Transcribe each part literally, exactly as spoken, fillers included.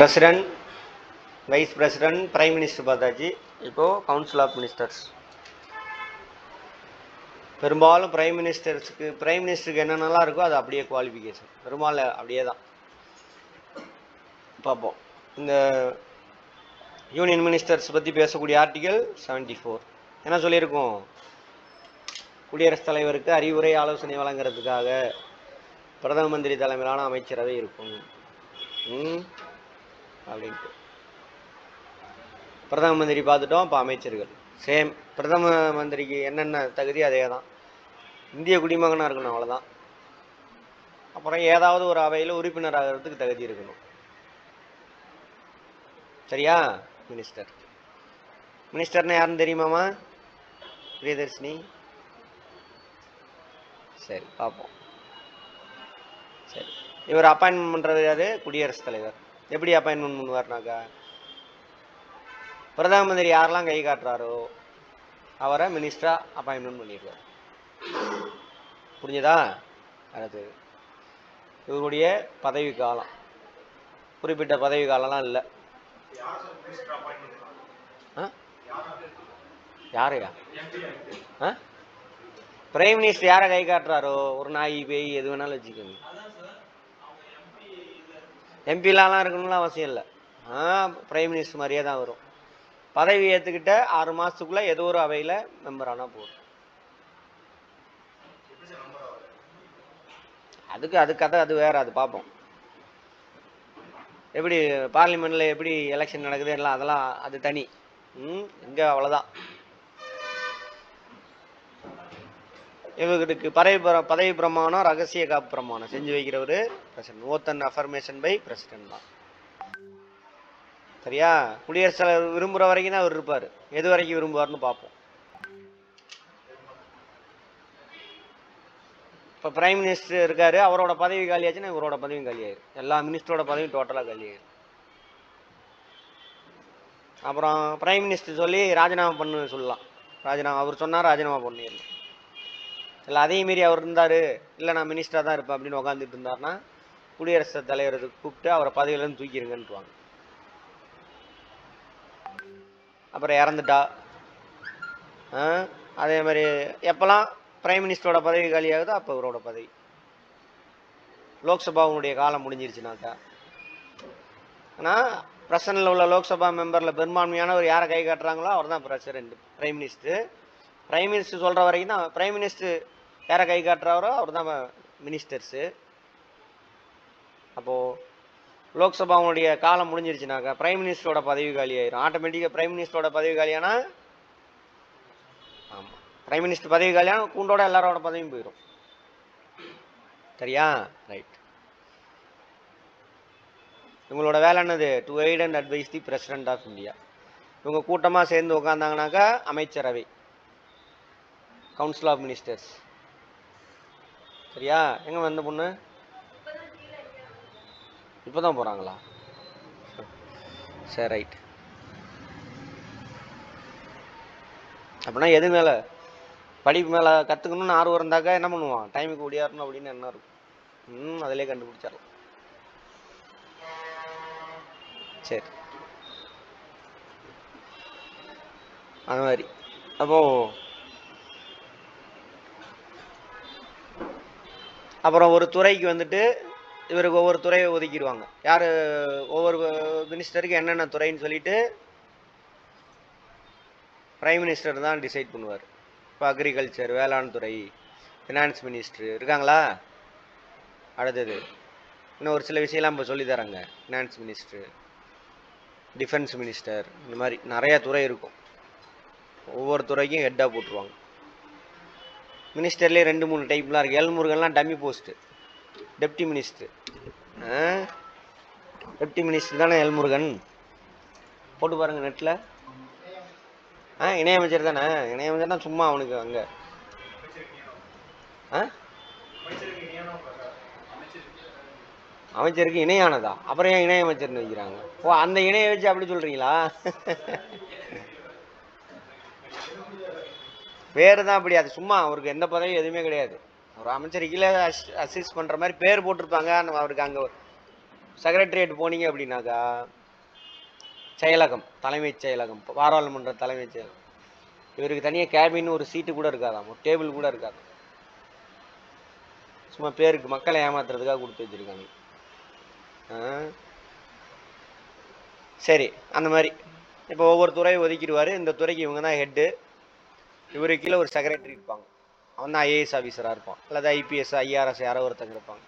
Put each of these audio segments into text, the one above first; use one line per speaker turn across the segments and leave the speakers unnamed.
President, vice president, prime minister பார்த்தாச்சு. இப்போது council of ministers. பெரும்பாலும் பிரைம் மினிஸ்டர்ஸுக்கு பிரைம் மினிஸ்டருக்கு என்னென்னலாம் இருக்கோ அது அப்படியே குவாலிஃபிகேஷன் பெரும்பாலும் அப்படியே தான் பார்ப்போம். இந்த யூனியன் மினிஸ்டர்ஸ் பற்றி பேசக்கூடிய ஆர்டிகல் செவன்டி ஃபோர் என்ன சொல்லியிருக்கோம்? குடியரசுத் தலைவருக்கு அறிவுரை ஆலோசனை வழங்குறதுக்காக பிரதம மந்திரி தலைமையிலான அமைச்சரவை இருக்கும் அப்படின்ட்டு. பிரதம மந்திரி பார்த்துட்டோம். இப்போ அமைச்சர்கள் சேம். பிரதம மந்திரிக்கு என்னென்ன தகுதி அதே தான். இந்திய குடிமகனாக இருக்கணும், அவ்வளோதான். அப்புறம் ஏதாவது ஒரு அவையில் உறுப்பினர் ஆகிறதுக்கு தகுதி இருக்கணும். சரியா? மினிஸ்டர் மினிஸ்டர்னா யாருன்னு தெரியுமாமா பிரியதர்ஷினி? சரி, பார்ப்போம். சரி, இவர் அப்பாயின்மெண்ட் பண்ணுறது யாரு? குடியரசுத் தலைவர். எப்படி அப்பாயின்மெண்ட் பண்ணுவார்னாக்கா, பிரதம மந்திரி யாரெல்லாம் கை காட்டுறாரோ அவரை மினிஸ்டரா அப்பாயின்மெண்ட் பண்ணிடுவார். புரிஞ்சதா? அடுத்து இவருடைய பதவி காலம் குறிப்பிட்ட பதவி காலம்லாம் இல்லை. யாரையா? பிரைம் மினிஸ்டர் யாரை கை காட்டுறாரோ, ஒரு நாய் பேய் எது வேணாலும் வச்சுக்கோங்க. எம்பிலாம் இருக்கணும்லாம் அவசியம் இல்லை. ஆ பிரைம் மினிஸ்டர் மாதிரியே தான் வரும். பதவி ஏற்றுக்கிட்ட ஆறு மாதத்துக்குள்ளே ஏதோ ஒரு அவையில் மெம்பர் ஆனால் போதும். அதுக்கு அது கதை அது வேறு, அது பார்ப்போம். எப்படி பார்லிமெண்ட்டில் எப்படி எலெக்ஷன் நடக்குது எல்லாம் அதெல்லாம் அது தனி. ம் இங்கே அவ்வளோதான். இவங்களுக்கு பதவி பதவி பிரமாணம் ரகசிய காப்பு பிரமாணம் செஞ்சு வைக்கிறவர் president. Oath and affirmation by president தான். சரியா? குடியரசுத் தலைவர் விரும்புகிற வரைக்கும் தான் அவர் இருப்பார். எது வரைக்கும் விரும்புவார்னு பார்ப்போம். இப்போ பிரைம் மினிஸ்டர் இருக்காரு, அவரோட பதவி காலியாச்சுன்னா இவரோட பதவியும் காலியாயிரும். எல்லா மினிஸ்டரோட பதவியும் டோட்டலாக காலியாயிரும். அப்புறம் பிரைம் மினிஸ்டர் சொல்லி ராஜினாமா பண்ணு சொல்லலாம். ராஜினாமா அவர் சொன்னார், ராஜினாமா பண்ணிடலாம். இல்லை அதையும் மீறி அவர் இருந்தார், இல்லை நான் மினிஸ்டராக தான் இருப்பேன் அப்படின்னு உட்காந்துட்டு இருந்தார்னா குடியரசுத் தலைவரை கூப்பிட்டு அவரை பதவியிலேருந்து தூக்கிடுங்கன்றுவாங்க. அப்புறம் இறந்துட்டா அதே மாதிரி எப்போல்லாம் பிரைம் மினிஸ்டரோட பதவி காலியாகுதோ அப்போ இவரோட பதவி. லோக்சபாவுடைய காலம் முடிஞ்சிருச்சுனாக்கா, ஆனால் பிரசனில் உள்ள லோக்சபா மெம்பரில் பெரும்பான்மையானவர் யாரை கை காட்டுறாங்களோ அவர் தான் president. Prime minister prime minister சொல்கிற வரைக்கும் தான். பிரைம் மினிஸ்டர் யாரை கை காட்டுறாரோ அவர் தான் மினிஸ்டர்ஸு. அப்போது லோக்சபாவுடைய காலம் முடிஞ்சிருச்சுனாக்கா பிரைம் மினிஸ்டரோட பதவி காலி ஆயிரும். ஆட்டோமேட்டிக்காக பிரைம் மினிஸ்டரோட பதவி காலியானா, ஆமாம் பிரைம் மினிஸ்டர் பதவி காலியான கூண்டோட எல்லாரோட பதவியும் போயிடும். சரியா? ரைட். இவங்களோட வேலை என்னது? To guide and advise the president of India. இவங்க கூட்டமாக சேர்ந்து உட்காந்தாங்கனாக்கா அமைச்சரவை, கவுன்சில் ஆஃப் மினிஸ்டர்ஸ். சரியா? எங்கே வந்த பொண்ணு இப்போ தான் போகிறாங்களா? சரி, ரைட். அப்படின்னா எது மேலே படிப்பு மேலே கற்றுக்கணும்னு ஆர்வம் இருந்தாக்கா என்ன பண்ணுவான்? டைமுக்கு ஓடியாரணும் அப்படின்னு என்ன இருக்கும்? ம் அதிலே கண்டுபிடிச்சிடலாம். சரி, அது மாதிரி. அப்போது அப்புறம் ஒரு துறைக்கு வந்துட்டு இவருக்கு ஒவ்வொரு துறையை ஒதுக்கிடுவாங்க. யார்? ஒவ்வொரு மினிஸ்டருக்கு என்னென்ன துறைன்னு சொல்லிட்டு பிரைம் மினிஸ்டர் தான் டிசைட் பண்ணுவார். இப்போ அக்ரிகல்ச்சர், வேளாண் துறை, ஃபினான்ஸ் மினிஸ்டர் இருக்காங்களா? அடுத்தது இன்னும் ஒரு சில விஷயம்லாம் இப்போ சொல்லி தராங்க. ஃபினான்ஸ் மினிஸ்டர், டிஃபென்ஸ் மினிஸ்டர், இந்த மாதிரி நிறையா துறை இருக்கும். ஒவ்வொரு துறைக்கும் ஹெட்டாக போட்டுருவாங்க. மினிஸ்டர்லேயே ரெண்டு மூணு டைப்லாம் இருக்குது. எல்முருகன்லாம் dummy post, deputy minister. Deputy minister தானே எல்முருகன்? போட்டு பாருங்கள் நெட்டில். ஆ இணையமைச்சர் தானே. இணையமைச்சர்னா சும்மா அவனுக்கு அங்கே ஆ அமைச்சருக்கு இணையானதா? அப்புறம் ஏன் இணையமைச்சர்னு வைக்கிறாங்க? ஓ, அந்த இணையை வச்சு அப்படி சொல்கிறீங்களா? பேர் தான் அப்படி. அது சும்மா அவருக்கு எந்த பதவியும் எதுவுமே கிடையாது. ஒரு அமைச்சர் கீழே அசிஸ்ட் பண்ணுற மாதிரி பேர் போட்டிருப்பாங்க. அவருக்கு அங்கே செக்ரட்டரியேட் போனீங்க அப்படின்னாக்கா செயலகம், தலைமைச் செயலகம், பாராளுமன்ற தலைமைச் செயலகம். இவருக்கு தனியாக கேபின் ஒரு சீட்டு கூட இருக்காதாம், ஒரு டேபிள் கூட இருக்காது. சும்மா பேருக்கு மக்களை ஏமாத்துறதுக்காக கொடுத்து வச்சிருக்காங்க. சரி, அந்த மாதிரி இப்போ ஒவ்வொரு துறையை ஒதுக்கிடுவார். இந்த துறைக்கு இவங்க தான் ஹெட்டு. இவருக்கு கீழே ஒரு செக்ரட்டரி இருப்பாங்க. அவன் தான் ஐஏஎஸ் ஆஃபீஸராக இருப்பான், அல்லது ஐபிஎஸ் ஐஆர்எஸ் யாரோ ஒருத்தங்க இருப்பாங்க.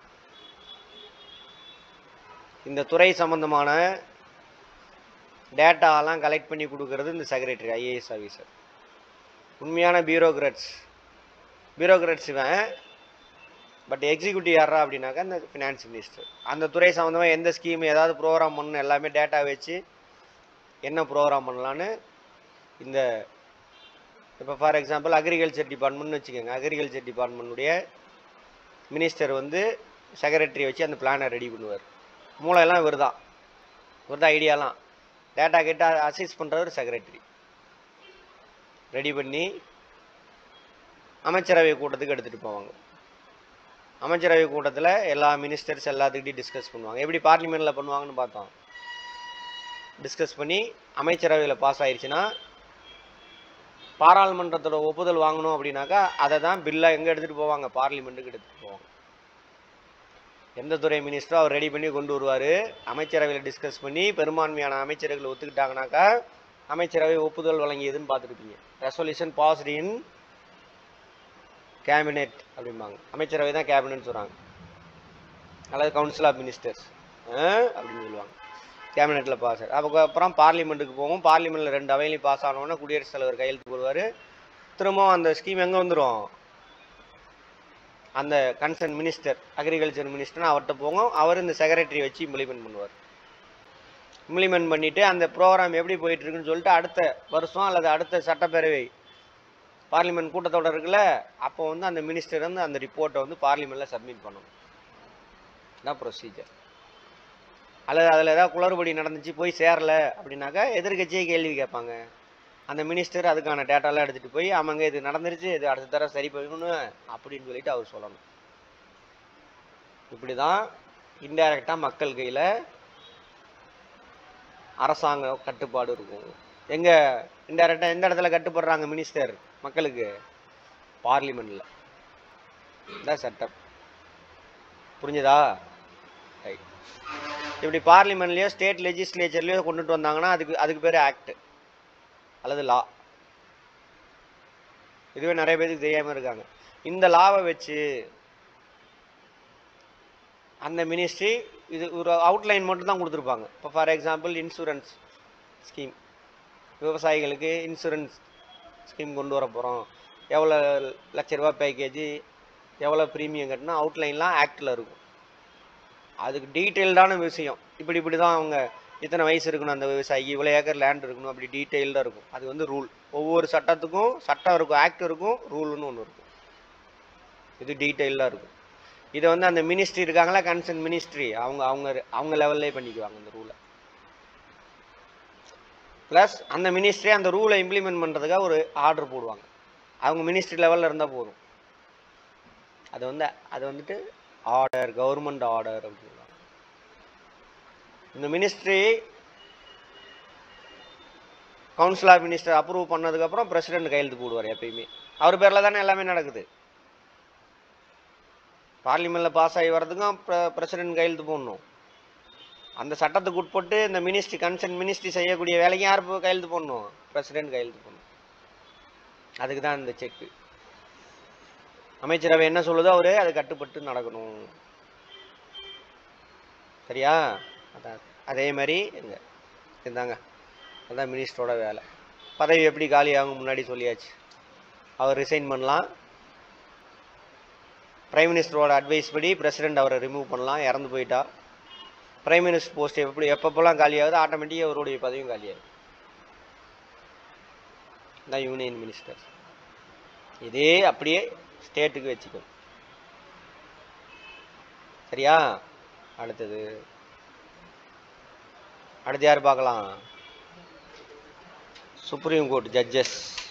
இந்த துறை சம்பந்தமான டேட்டாலாம் கலெக்ட் பண்ணி கொடுக்கறது இந்த செக்ரட்டரி, ஐஏஎஸ் ஆஃபீஸர். உண்மையான பியூரோக்ராட்ஸ் பியூரோக்ராட்ஸ் இவன். பட் எக்ஸிக்யூட்டிவ் யாரா அப்படின்னாக்கா இந்த ஃபினான்ஸ் மினிஸ்டர். அந்த துறை சம்மந்தமாக எந்த ஸ்கீம் ஏதாவது ப்ரோக்ராம் பண்ணணும் எல்லாமே டேட்டா வச்சு என்ன ப்ரோக்ராம் பண்ணலான்னு இந்த இப்போ ஃபார் எக்ஸாம்பிள் அக்ரிகல்ச்சர் டிபார்ட்மெண்ட்னு வச்சுக்கோங்க. அக்ரிகல்ச்சர் டிபார்ட்மெண்ட்டுடைய மினிஸ்டர் வந்து செக்ரட்டரி வச்சு அந்த பிளானை ரெடி பண்ணுவார். மூளையெல்லாம் இவர் தான், இவர் தான் ஐடியாலாம் டேட்டா கேட்டு அசைஸ் பண்ணுறவர் செக்ரட்டரி. ரெடி பண்ணி அமைச்சரவை கூட்டத்துக்கு எடுத்துகிட்டு போவாங்க. அமைச்சரவை கூட்டத்தில் எல்லா மினிஸ்டர்ஸ் எல்லாத்துக்கிட்டையும் டிஸ்கஸ் பண்ணுவாங்க. எப்படி பார்லிமெண்ட்டில் பண்ணுவாங்கன்னு பார்த்தோம். டிஸ்கஸ் பண்ணி அமைச்சரவையில் பாஸ் ஆயிடுச்சுன்னா பாராளுமன்றத்தோட ஒப்புதல் வாங்கணும் அப்படின்னாக்கா அதை தான் பில்லாக எங்கே எடுத்துகிட்டு போவாங்க, பார்லிமெண்ட்டுக்கு எடுத்துகிட்டு போவாங்க. எந்த துறை மினிஸ்டரோ அவர் ரெடி பண்ணி கொண்டு வருவார். அமைச்சரவையில் டிஸ்கஸ் பண்ணி பெரும்பான்மையான அமைச்சர்கள் ஒத்துக்கிட்டாங்கனாக்கா அமைச்சரவை ஒப்புதல் வழங்கியதுன்னு பார்த்துருப்பீங்க. ரெசல்யூஷன் பாஸ்ட் இன் கேபினெட் அப்படிம்பாங்க. அமைச்சரவை தான் கேபினெட் சொல்கிறாங்க, அல்லது கவுன்சில் ஆஃப் மினிஸ்டர்ஸ் அப்படின்னு சொல்லுவாங்க. கேபினெட்டில் பாஸ் ஆகும். அதுக்கப்புறம் பார்லிமெண்ட்டுக்கு போகும். பார்லிமெண்ட்டில் ரெண்டு அவையிலையும் பாஸ் ஆனோன்னா குடியரசுத் தலைவர் கையெழுத்து போடுவார். திரும்பவும் அந்த ஸ்கீம் எங்கே வந்துடும், அந்த கன்சர்ன் மினிஸ்டர், அக்ரிகல்ச்சர் மினிஸ்டர்னு அவர்கிட்ட போகும். அவர் இந்த செக்ரட்டரி வச்சு இம்ப்ளிமெண்ட் பண்ணுவார். இம்ப்ளிமெண்ட் பண்ணிவிட்டு அந்த ப்ரோக்ராம் எப்படி போயிட்டுருக்குன்னு சொல்லிட்டு அடுத்த வருஷம் அல்லது அடுத்த சட்டப்பேரவை பார்லிமெண்ட் கூட்டத்தோட இருக்குல்ல, அப்போ வந்து அந்த மினிஸ்டர் வந்து அந்த ரிப்போர்ட்டை வந்து பார்லிமெண்ட்டில் சப்மிட் பண்ணணும். இதான் ப்ரொசீஜர். அல்லது அதில் ஏதாவது குளறுபடி நடந்துச்சு போய் சேரல அப்படின்னாக்கா எதிர்கட்சியே கேள்வி கேட்பாங்க. அந்த மினிஸ்டர் அதுக்கான டேட்டாலாம் எடுத்துகிட்டு போய் ஆமாங்க இது நடந்துருச்சு, இது அடுத்த தடவை சரி பண்ணணும் அப்படின்னு சொல்லிட்டு அவர் சொல்லணும். இப்படி தான் இன்டைரக்டாக மக்கள் கையில் அரசாங்க கட்டுப்பாடு இருக்கும். எங்கே இன்டைரக்டாக எந்த இடத்துல கட்டுப்படுறாங்க மினிஸ்டர் மக்களுக்கு, பார்லிமெண்ட்டில். இதான் சட்டம். புரிஞ்சுதா? ரைட். இப்படி பார்லிமெண்ட்லேயோ ஸ்டேட் லெஜிஸ்லேச்சர்லேயோ கொண்டுட்டு வந்தாங்கன்னா அதுக்கு அதுக்கு பேர் ஆக்ட் அல்லது லா. இதுவே நிறைய பேருக்கு தெரியாமல் இருக்காங்க. இந்த லாவை வச்சு அந்த மினிஸ்ட்ரி இது ஒரு அவுட்லைன் மட்டும் தான் கொடுத்துருப்பாங்க. இப்போ ஃபார் எக்ஸாம்பிள் இன்சூரன்ஸ் ஸ்கீம், விவசாயிகளுக்கு இன்சூரன்ஸ் ஸ்கீம் கொண்டு வர போகிறோம், எவ்வளோ லட்ச ரூபா பேக்கேஜி, எவ்வளோ ப்ரீமியம் கட்டினா அவுட்லைன்லாம் ஆக்டில் இருக்கும். அதுக்கு டீட்டெயில்டான விஷயம். இப்படி இப்படி தான் அவங்க இத்தனை வயசு இருக்கணும், அந்த விவசாயிக்கு இவ்வளோ ஏக்கர் லேண்ட் இருக்கணும், அப்படி டீட்டெயில்டாக இருக்கும். அது வந்து ரூல். ஒவ்வொரு சட்டத்துக்கும் சட்டம் இருக்கும், ஆக்ட் இருக்கும், ரூல்னு ஒன்று இருக்கும். இது டீட்டெயில்டாக இருக்கும். இதை வந்து அந்த மினிஸ்ட்ரி இருக்காங்களா, கன்சர்ன் மினிஸ்ட்ரி, அவங்க அவங்க அவங்க லெவல்லே பண்ணிக்குவாங்க இந்த ரூலை. ப்ளஸ் அந்த மினிஸ்ட்ரி அந்த ரூலை இம்ப்ளிமெண்ட் பண்ணுறதுக்காக ஒரு ஆர்டர் போடுவாங்க. அவங்க மினிஸ்ட்ரி லெவலில் இருந்தால் போதும். அது வந்து அது வந்துட்டு ஆர்டர், கவர்மெண்ட் ஆர்டர் அப்படின்னு சொல்லுவாங்க. இந்த ministry council of minister approve பண்ணதுக்கப்புறம் பிரசிடென்ட் கையெழுத்து போடுவார். எப்பயுமே அவர் பேரில் தானே எல்லாமே நடக்குது. பார்லிமெண்ட்டில் பாஸ் ஆகி வர்றதுக்கும் பிரசிடென்ட் கையெழுத்து போடணும். அந்த சட்டத்துக்கு உட்பட்டு இந்த மினிஸ்ட்ரி கன்சர்ன் மினிஸ்ட்ரி செய்யக்கூடிய வேலைக்கும் யார் கையெழுத்து போடணும், பிரசிடென்ட் கையெழுத்து போடணும். அதுக்கு தான் இந்த செக்கு. அமைச்சரவை என்ன சொல்லுதோ அவரு அது கட்டுப்பட்டு நடக்கணும். சரியா? அதான் அதே மாதிரி எங்க இருந்தாங்க. அதுதான் மினிஸ்டரோட வேலை. பதவி எப்படி காலி ஆகும் முன்னாடி சொல்லியாச்சு. அவர் ரிசைன் பண்ணலாம். பிரைம் மினிஸ்டரோட அட்வைஸ் படி பிரசிடென்ட் அவரை ரிமூவ் பண்ணலாம், இறந்து போயிட்டா. பிரைம் மினிஸ்டர் போஸ்ட் எப்படி எப்பப்பெல்லாம் காலியாகுது ஆட்டோமேட்டிக்காக அவருடைய பதவியும் காலியாகுது. தான் யூனியன் மினிஸ்டர். இதே அப்படியே ஸ்டேட்டுக்கு வச்சுக்கணும். சரியா? அடுத்தது அடுத்து யார் பார்க்கலாம்? Supreme court judges.